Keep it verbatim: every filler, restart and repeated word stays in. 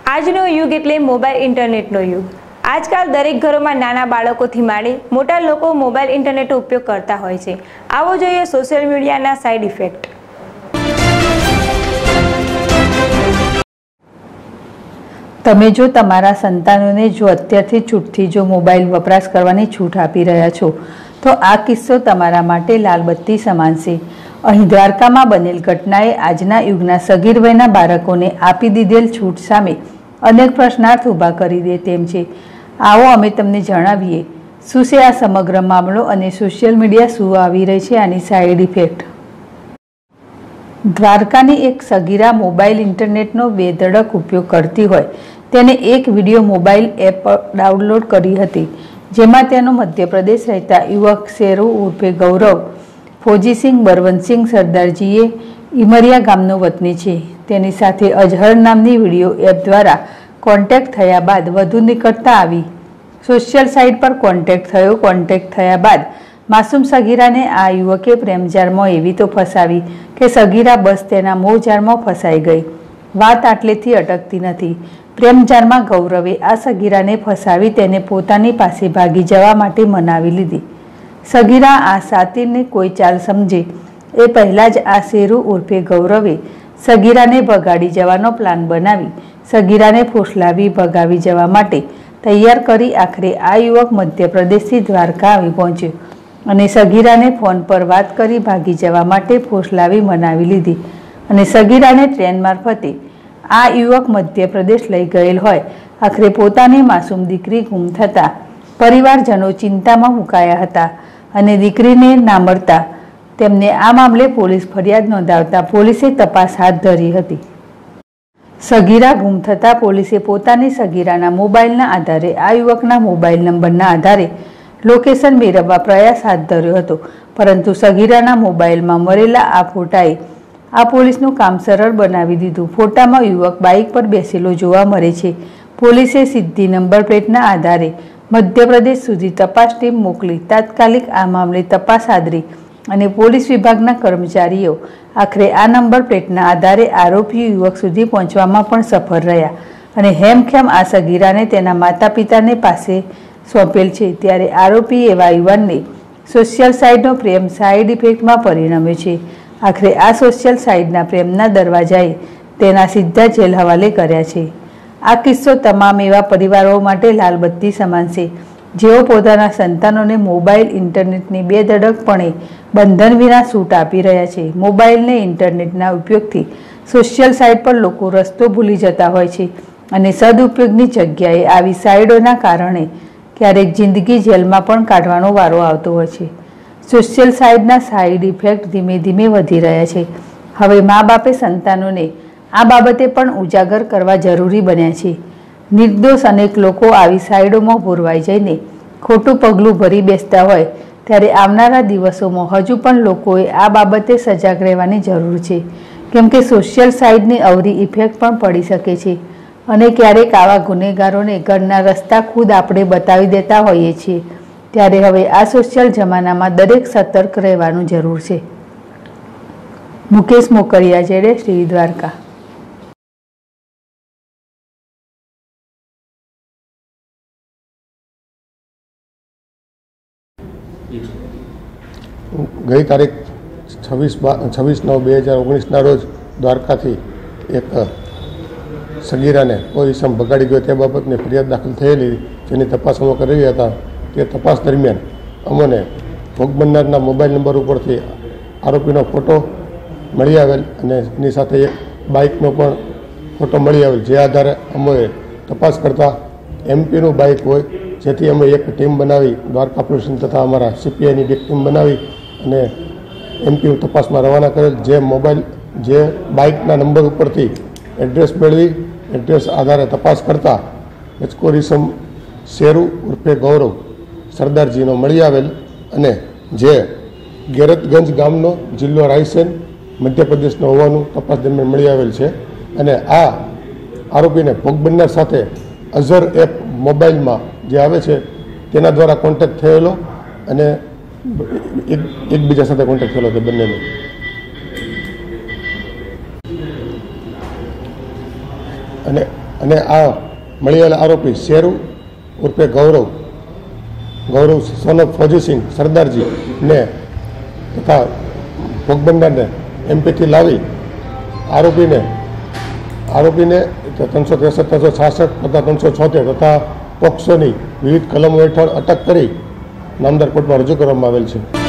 આજનો યુગ એટલે મોબાઈલ ઇન્ટરનેટનો યુગ। આજકાલ દરેક ઘરોમાં નાના બાળકોથી માંડી મોટા લોકો મોબાઈલ ઇન્ટરનેટનો ઉપયોગ કરતા હોય છે। આવો જોઈએ સોશિયલ મીડિયાના સાઇડ ઇફેક્ટ। તમે જો તમારા સંતાનોને જો અત્યારથી છૂટથી જો મોબાઈલ વપરાશ કરવાની છૂટ આપી રહ્યા છો તો આ કિસ્સો તમારા માટે લાલબત્તી સમાન છે। અહીં દ્વારકામાં બનેલ ઘટનાએ આજના યુગના સગીર વયના બાળકોને આપી દીધેલ છૂટ સામે અનેક પ્રશ્નાર્થ ઊભા કરી દે તેમ છે। આવો અમે તમને જણાવીએ શું છે આ સમગ્ર મામલો અને સોશિયલ મીડિયા શું આવી રહી છે આની સાઇડ ઇફેક્ટ। દ્વારકાની એક સગીરા મોબાઈલ ઇન્ટરનેટનો બેધડક ઉપયોગ કરતી હોય તેને એક વિડીયો મોબાઈલ એપ ડાઉનલોડ કરી હતી જેમાં તેનો મધ્યપ્રદેશ રહેતા યુવક શેરુ ઉર્ફે ગૌરવ ફોજીસિંહ બરવંતસિંહ સરદારજીએ ઇમરિયા ગામનો વતની છે। તેની સાથે અજહર નામની વિડીયો એપ દ્વારા કોન્ટેક્ટ થયા બાદ વધુ નિકટતા આવી। સોશિયલ સાઇટ પર કોન્ટેક્ટ થયો। કોન્ટેક્ટ થયા બાદ માસૂમ સગીરાને આ યુવકે પ્રેમજાળમાં એવી તો ફસાવી કે સગીરા બસ તેના મોહજાળમાં ફસાઈ ગઈ। વાત આટલેથી અટકતી નથી। પ્રેમજાળમાં ગૌરવે આ સગીરાને ફસાવી તેને પોતાની પાસે ભાગી જવા માટે મનાવી લીધી। સગીરા આ સાતીરની કોઈ ચાલ સમજે એ પહેલાં જ આ શેરુ ઉર્ફે ગૌરવે સગીરાને ભગાડી જવાનો પ્લાન બનાવી સગીરાને ફોસલાવી ભગાવી જવા માટે તૈયાર કરી આખરે આ યુવક મધ્યપ્રદેશથી દ્વારકા આવી પહોંચ્યો અને સગીરાને ફોન પર વાત કરી ભાગી જવા માટે ફોસલાવી મનાવી લીધી અને સગીરાને ટ્રેન મારફતે આ યુવક મધ્યપ્રદેશ લઈ ગયેલ હોય આખરે પોતાની માસૂમ દીકરી ગુમ થતાં પરિવારજનો ચિંતામાં મુકાયા હતા અને દીકરીને ના મળતા તેમને આ મામલે પોલીસ ફરિયાદ નોંધાવતા પોલીસે તપાસ હાથ ધરી હતી। સગીરા ગુમ થતાં પોલીસે પોતાની સગીરાના મોબાઈલના આધારે આ યુવકના મોબાઈલ નંબરના આધારે લોકેશન મેળવવા પ્રયાસ હાથ ધર્યો હતો પરંતુ સગીરાના મોબાઈલમાં મળેલા આ ફોટાએ આ પોલીસનું કામ સરળ બનાવી દીધું। ફોટામાં યુવક બાઇક પર બેસેલો જોવા મળે છે। પોલીસે સીધી નંબર પ્લેટના આધારે મધ્યપ્રદેશ સુધી તપાસ ટીમ મોકલી તાત્કાલિક આ મામલે તપાસ આદરી અને પોલીસ વિભાગના કર્મચારીઓ આખરે આ નંબર પ્લેટના આધારે આરોપી યુવક સુધી પહોંચવામાં પણ સફળ રહ્યા અને હેમખેમ આ સગીરાને તેના માતા પિતાને પાસે સોંપેલ છે। ત્યારે આરોપી એવા યુવાનને સોશિયલ સાઇડનો પ્રેમ સાઇડ ઇફેક્ટમાં પરિણમ્યો છે। આખરે આ સોશિયલ સાઇડના પ્રેમના દરવાજાએ તેના સીધા જેલ હવાલે કર્યા છે। આ કિસ્સો તમામ એવા પરિવારો માટે લાલબત્તી સમાન છે જેઓ પોતાના સંતાનોને મોબાઈલ ઇન્ટરનેટની બેધડકપણે બંધન વિના છૂટ આપી રહ્યા છે। મોબાઈલને ઇન્ટરનેટના ઉપયોગથી સોશિયલ સાઇટ પર લોકો રસ્તો ભૂલી જતા હોય છે અને સદુપયોગની જગ્યાએ આવી સાઇટોના કારણે ક્યારેક જિંદગી જેલમાં પણ કાઢવાનો વારો આવતો હોય છે। સોશિયલ સાઇટના સાઇડ ઇફેક્ટ ધીમે ધીમે વધી રહ્યા છે। હવે મા બાપે સંતાનોને આ બાબતે પણ ઉજાગર કરવા જરૂરી બન્યા છે। નિર્દોષ અનેક લોકો આવી સાઇડોમાં ભોરવાઈ જઈને ખોટું પગલું ભરી બેસતા હોય ત્યારે આવનારા દિવસોમાં હજુ પણ લોકોએ આ બાબતે સજાગ રહેવાની જરૂર છે કેમ કે સોશિયલ સાઇડની અવરી ઇફેક્ટ પણ પડી શકે છે અને ક્યારેક આવા ગુનેગારોને ઘરના રસ્તા ખુદ આપણે બતાવી દેતા હોઈએ છીએ। ત્યારે હવે આ સોશિયલ જમાનામાં દરેક સતર્ક રહેવાનું જરૂર છે। મુકેશ મોકરિયા જેડે શ્રી દ્વારકા। ગઈ તારીખ છવ્વીસ બા છવ્વીસ નવ બે હજાર ઓગણીસના રોજ દ્વારકાથી એક સગીરાને કોઈ ઇસમ ભગાડી ગયો તે બાબતની ફરિયાદ દાખલ થયેલી જેની તપાસ અમે કરી હતા। તે તપાસ દરમિયાન અમને ભોગ બનનારના મોબાઈલ નંબર ઉપરથી આરોપીનો ફોટો મળી આવેલ અને એની સાથે એક બાઇકનો પણ ફોટો મળી આવેલ જે આધારે અમે તપાસ કરતાં એમપીનું બાઇક હોય જેથી અમે એક ટીમ બનાવી દ્વારકા પોલીસ તથા અમારા સીપીઆઈની એક ટીમ બનાવી અને એમપી તપાસમાં રવાના કરેલ જે મોબાઈલ જે બાઇકના નંબર ઉપરથી એડ્રેસ મેળવી એડ્રેસ આધારે તપાસ કરતાં લચકોરીસમ શેરુ ઉર્ફે ગૌરવ સરદારજીનો મળી આવેલ અને જે ગેરતગંજ ગામનો જિલ્લો રાયસેન મધ્યપ્રદેશનો હોવાનું તપાસ દરમિયાન મળી આવેલ છે અને આ આરોપીને ભોગ બનનાર સાથે અઝર એપ મોબાઈલમાં જે આવે છે તેના દ્વારા કોન્ટેક્ટ થયેલો અને એક એકબીજા સાથે કોન્ટેક્ટ થયેલો છે બંનેનો। અને અને આ મળી આવેલા આરોપી શેરુ ઉર્ફે ગૌરવ ગૌરવ સોન ઓફ ફૌજીસિંહ સરદારજીને તથા ભોગબંડાને એમપીથી લાવી આરોપીને આરોપીને ત્રણસો ત્રેસઠ ત્રણસો છાસઠ તથા ત્રણસો છોતેર તથા પોક્સોની વિવિધ કલમો હેઠળ અટક કરી નામદાર કોર્ટમાં રજૂ કરવામાં આવેલ છે.